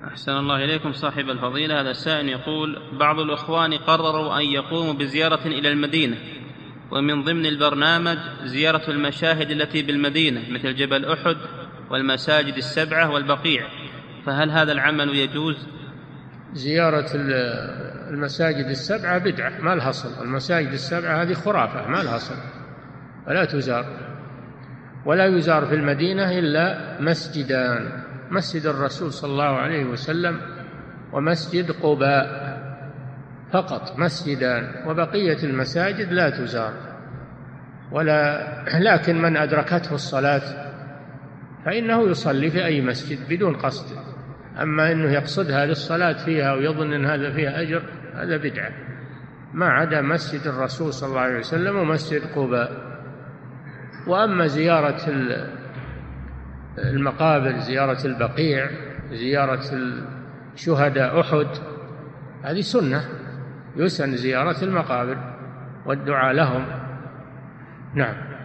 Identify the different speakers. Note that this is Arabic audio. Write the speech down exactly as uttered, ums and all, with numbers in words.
Speaker 1: أحسن الله إليكم صاحب الفضيلة. هذا السائل يقول: بعض الإخوان قرروا أن يقوموا بزيارة إلى المدينة، ومن ضمن البرنامج زيارة المشاهد التي بالمدينة مثل جبل أحد والمساجد السبعة والبقيع، فهل هذا العمل يجوز؟
Speaker 2: زيارة المساجد السبعة بدعة ما لها أصل. المساجد السبعة هذه خرافة ما لها أصل، فلا تزار. ولا يزار في المدينة إلا مسجدان: مسجد الرسول صلى الله عليه وسلم ومسجد قباء، فقط مسجدان، وبقية المساجد لا تزار. ولا لكن من أدركته الصلاة فإنه يصلي في أي مسجد بدون قصد، أما أنه يقصدها للصلاة فيها ويظن أن هذا فيها أجر هذا بدعة، ما عدا مسجد الرسول صلى الله عليه وسلم ومسجد قباء. وأما زيارة المقابر، زيارة البقيع، زيارة شهداء أحد، هذه سنة، يسن زيارة المقابر والدعاء لهم. نعم.